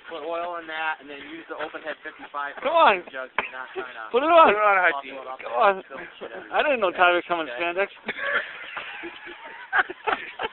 Put oil in that, and then use the open head 55. Come on. Jug, so you're not trying to Put it on. Put it on, Hudgy. muscle it up Come on. and fill the shit everywhere. I didn't know Tyvek come in Okay. spandex.